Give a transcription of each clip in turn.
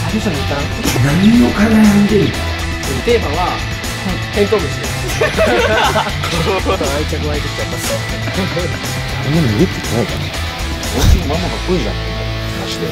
最初に言ったら何をか悩んでる。 テーマはテントウムシです。愛着湧いてきちゃった。 あんまり逃げてないかな。おうちのママが来いじゃんマジで。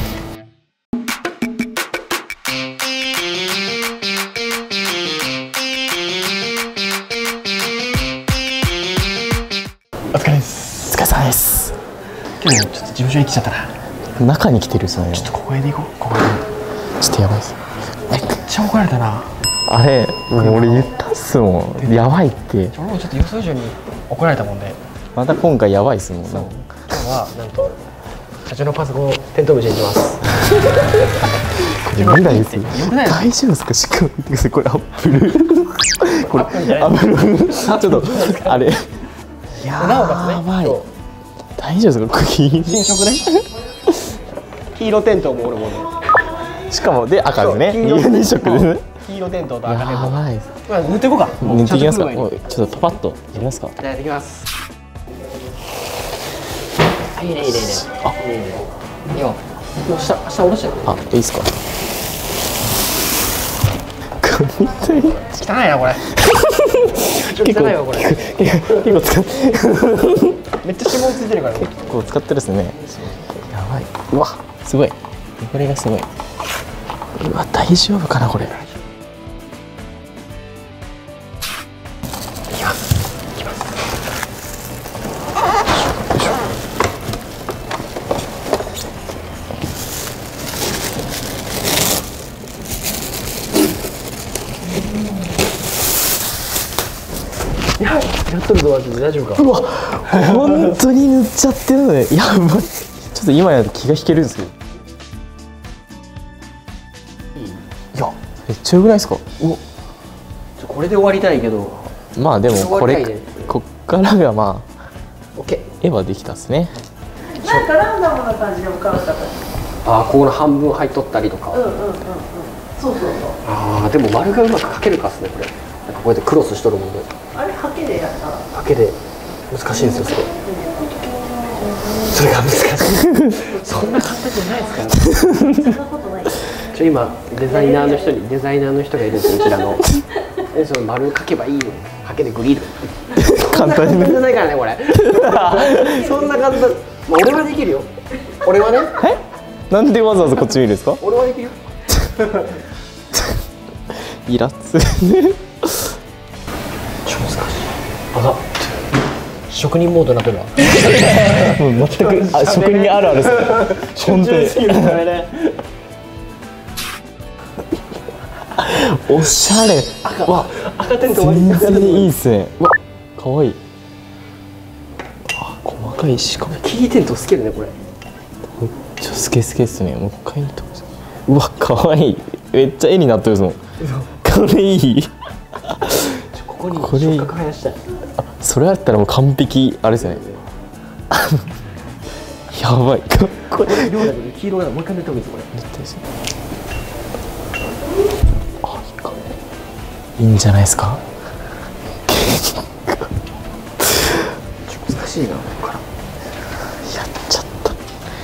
お疲れです。 お疲れ様です。 今日ちょっと事務所に来ちゃったな。 中に来てるさ。 ちょっとここへで行こう。ここへ。 ちょっとやばいっす。 めっちゃ怒られたな。 あれ、もう俺言ったっすもん。やばいって。 俺もちょっと予想以上に怒られたもんで。 また今回やばいっすもん。 そう。今日はなんと社長のパソコンをテントウムシに行きます。 これ未来ですよ。 よくない？ 大丈夫ですか？しっかり見てください。これアップル。これアップル。ちょっとあれ。 なおかつね。 やばい。大丈夫ですか？これ新色ね。黄色テントも俺もね。 しかもで赤ですね。2色ですね。 黄色テントと赤テント。 やばいです。 まあ塗っていこうか。 塗っていきますか。 もうちょっとパパッとやりますか。 じゃあやっていきます。いいねいいねいいね。あ、いいね。いいよ。もう下下下ろしてよ。 あ、いいですか。これ汚いなこれ。 結構汚いよこれ。 結構使ってめっちゃ指紋ついてるからね。 結構使ってるですね。やばい。うわ、すごい。これがすごい。うわ、大丈夫かなこれ。 いきます。いきます。やっとるぞマジで大丈夫か。 うわ、本当に塗っちゃってるので、やばい。ちょっと今やると気が引けるんですけど。いや、めっちゃ良くないですか。 これで終わりたいけど。 まあでもこれ、 ね、 こっからがまあオッケ絵はできたっすね。 なんかランダムな感じで浮かんだから。 ああ、ここの半分入っとったりとか。 そうそうそう。 ああ、でも丸がうまく描けるかっすねこれ。なんかこうやってクロスしとるもんで。 あれハケでやったら。 ハケで難しいんですよそれ。それが難しい。そんな簡単じゃないですから。 そんなことない。 今デザイナーの人がいるんですようちらの。その丸描けばいいよ。ハケでグリル。 簡単にじゃないからねこれ。そんな簡単。俺はできるよ。俺はね。 なんでわざわざこっち見るんですか。 俺はできる。 イラつ。 超難しい。あ、職人モードになってるわ。 もう全く職人あるあるです。本当に。おしゃれ。わ、 赤テント全然いいっすね。わ、可愛い。あ、細かいしかも。 キーテントつけるねこれ。 ちょスケスケっすね。もう一回見て。うわ、可愛い。めっちゃ絵になってるぞ。これいい。 ここに触覚生やしたい。 あ、それやったらもう完璧あれですよね。やばい。 これ色だけど黄色だからもう一回塗った方がいいですこれ。 あ、いいか。いいんじゃないですか。 難しいなここから。 やっちゃった。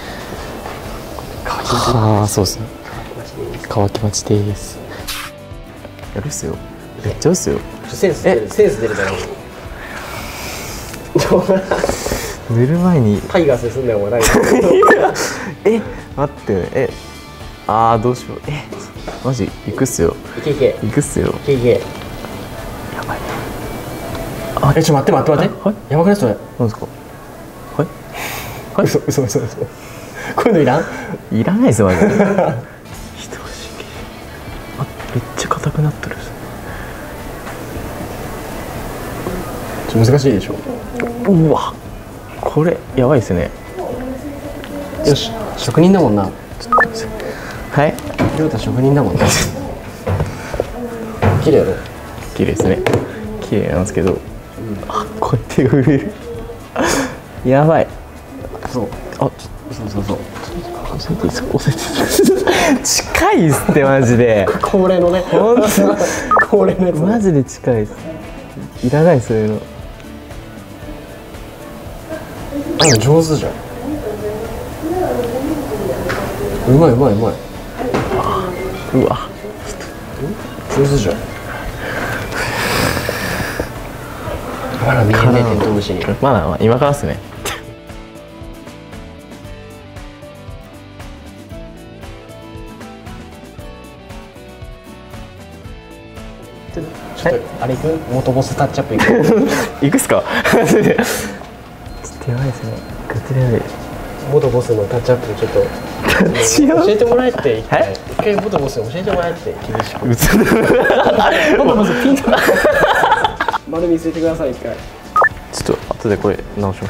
ああ、そうですね。乾き待ちです。やるっすよ。やっちゃうっすよ。 センス出るだろ。 塗る前に。 タイガースですんだよお前。 え、待って、ああ、どうしよう。マジ行くっすよ。 いけいけ行くっすよ。 いけいけ。 やばい。 ちょっと待って。 はい。 やばくないそれ。 なんですか。はい。 嘘。こういうのいらん？ いらないですよマジで。人がしけ。あ、めっちゃ硬くなってる。 難しいでしょ。 うわ、これやばいですね。 よし、職人だもんな。 はい。 りょうた職人だもんな。綺麗やろ。 綺麗ですね。綺麗なんですけど、あ、こうやって震える。やばい。 そう。 あ、そう。教えていいですか。教えて。近いっすってマジで。 恒例のね。 本当。 恒例のやつ。 マジで近いっす。いらないそういうの。 上手じゃん。うまい。 うわ上手じゃん。 まだ見えねえテントウムシに。 まだ今からっすね。 ちょっとあれ行く？元ボスタッチアップ行く？ 行くっすか。ちょっとやばいですね。グッズでやばい。 元ボスのタッチアップちょっと教えてもらえって一回元ボスに教えてもらえって厳しく。元ボスピンと丸見せてください一回。 ちょっと後でこれ直します。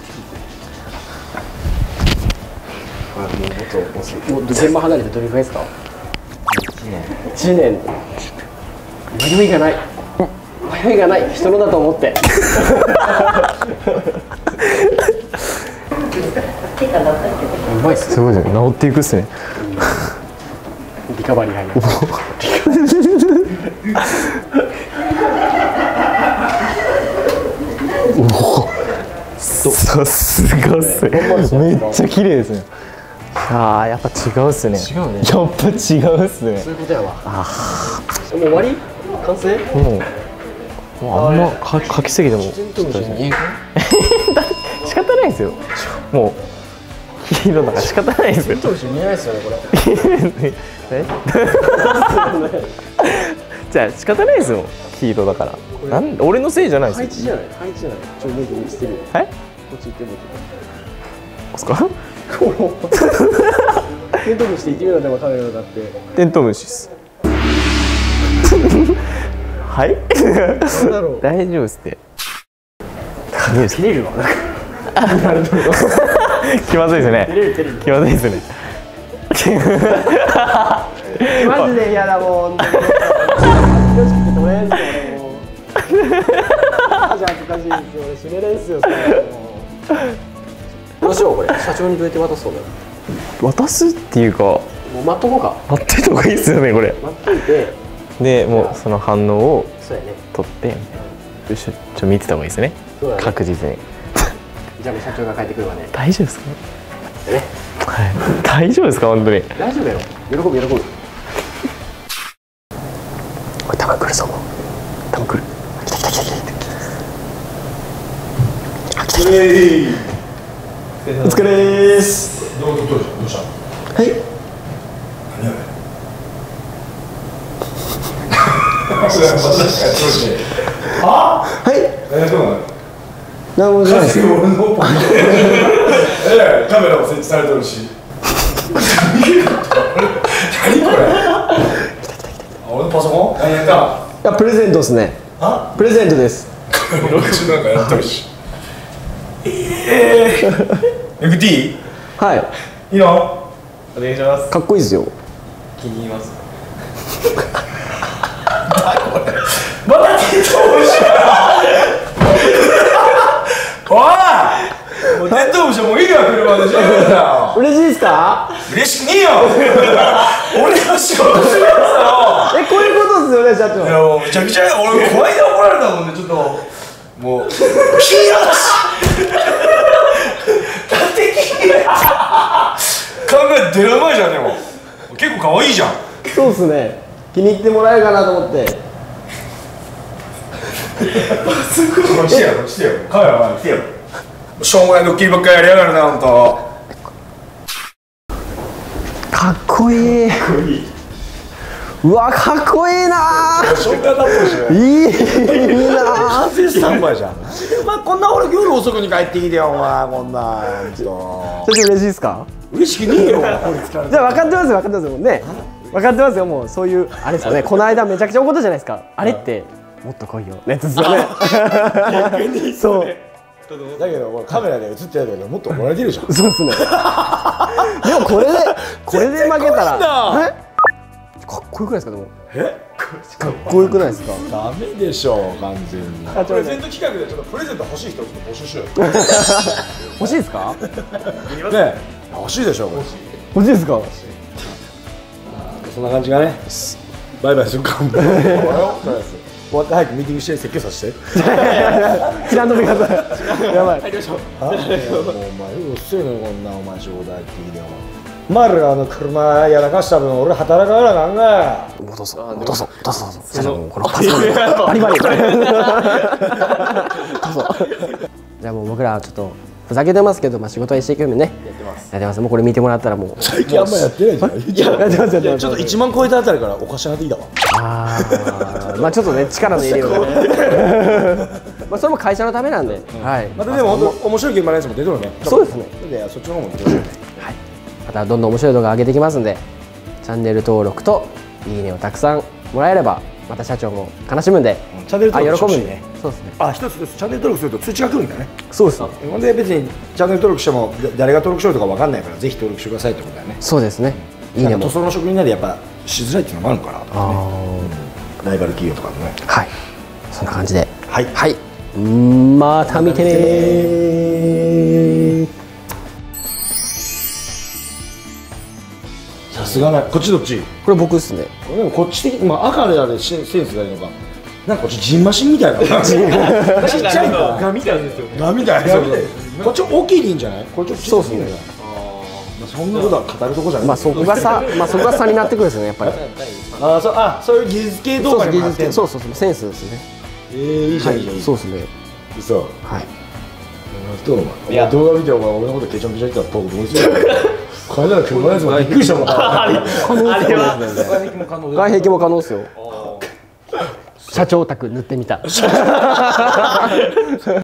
もう元ボスもう現場離れてどれくらいですか？1年。迷いがない迷いがない人のだと思って手がなったけど。 うまいっすね。 すごいですね。治っていくっすね。 リカバリー入る。 さすがっすね。めっちゃ綺麗ですね。ああ、やっぱ違うっすね。 違うね。 やっぱ違うっすね。 そういうことやわ。もう終わり？完成？ もうあんま書きすぎてもテントウムシ見える？ 仕方ないですよ。もう黄色だから仕方ないですよ。 テントウムシ見えないですよねこれ。 えじゃあ仕方ないですよ。黄色だから。俺のせいじゃないですよ。 配置じゃない配置じゃない。ちょっと見してる。 はい？ こっち行ってもですか？ テントウムシって言ってみろでもカメラがあって。 テントウムシです。はい？ なんだろう。 大丈夫ですって。 切れるわ。 気まずいですね。気まずいですね。 マジで嫌だもん。楽しくて取れんすよ俺もう。マジ恥ずかしいですよ俺死ねれんすよそれもう。どうしようこれ社長にどうやって渡そうだよ。 渡すっていうかもう待っとこうか。 待ってた方がいいですよねこれ。 待っといて。 でもうその反応をそうやね。 取って見てた方がいいですね。 そうだね。 確実に。 じゃあもう社長が帰ってくるわね。 大丈夫ですか？ ね。 はい。大丈夫ですか本当に。 大丈夫よ。喜ぶ喜ぶ。 これ多分来るぞ。多分来る。来た来た来た来た。お疲れーす。 どうした？ はい。 何やねは？ はい。 どうなの？ 何もしないです。 カメラも設置されてるし。何これ？俺のパソコン？何やった？ いやプレゼントですね。 あ？ プレゼントです。 こっちなんかやってるし。FT？ はい。 いいの？ お願いします。 かっこいいですよ。 気に入ります。 まだテントウムシだ。おい！もうテントウムシはもういいよ車で。 嬉しいですか？ 嬉しくねえよ。俺の仕事するやつだろ。 こういうことですよね社長。 いやもうめちゃくちゃ俺怖いで怒られたもんねちょっともう黄色だし。だって黄色考えて出る前じゃんでも結構可愛いじゃん。 そうですね。気に入ってもらえるかなと思って。 こっち来てよこっち来てよカメラ前に来てよ。しょうもないドッキリばっかりやりやがるなほんと。 かっこいい。うわかっこいいな。 ショッカーだったしね。 いいな。 スタンバイじゃん。お前こんな俺夜遅くに帰ってきてよお前こんな社長嬉しいですか？ 嬉しくねえよ。 じゃあ分かってます分かってますもんね。分かってますよもうそういうあれですよね。この間めちゃくちゃ怒ったじゃないですか。あれってもっと来いよねですよね。そう。 だけどカメラで映ってないけどもっと怒られてるじゃん。 そうですね。でもこれで負けたらかっこよくないですか？でもかっこよくないですか？ ダメでしょ完全に。プレゼント企画でちょっとプレゼント欲しい人ちょっと募集しようよ。 欲しいですか？ ね欲しいでしょこれ。 欲しいですか？ そんな感じがね。バイバイするか。終わって早くミーティングして説教させて。 知らんとめ方。やばい。 もうお前うっせえのこんなお前仕事入ってきてよ。 マルが車やらかした分俺働かなあかんが。 戻そう社長このパソコンバリバリどうぞ。じゃあもう僕らはちょっとふざけてますけど、まあ仕事は一生懸命ねやってます。もうこれ見てもらったらもう最近あんまやってないじゃん。 やってますちょっと1万超えたあたりからおかしなっていいだわ。 まあちょっとね力の入れようがねまあそれも会社のためなんで、はい。 またでも本当面白い現場のやつも出てるね。 そうですね。 でそっちの方も見てほしいね。 またどんどん面白い動画上げていきますんで、チャンネル登録といいねをたくさんもらえれば、また社長も悲しむんで、 チャンネル登録してほしいね。 そうですね。 一つチャンネル登録すると通知が来るんだね。 そうですね。 ほんで別にチャンネル登録しても誰が登録しようとかわかんないからぜひ登録してくださいってことだよね。 そうですね。いいねも。 塗装の職人なんでやっぱしづらいっていうのもあるのかなとかね。ライバル企業とかもね。 はい。そんな感じで。 はいはい。また見てね。 さすがない。こっちどっち？ これ僕ですね。 でもこっち的に赤であれセンスがいいのか。なんかこっちジンマシンみたいな。ちっちゃいの。 ガみたいですよね。 ガみたいな。こっち大きいでいいんじゃない？こっちそうですね。 そんなことは語るとこじゃない。 まあそこが差になってくるんですよねやっぱり。 そういう技術系動画にもなってんの。 そうセンスですね。 いいじゃんいいじゃん。 そうですね。 そう。 はい。 どうお前動画見てお前俺のことケチョンケチョン言ったら僕どうする？これなら車のやつもびっくりしたもん。 あれは外壁も可能ですよ。社長宅塗ってみた。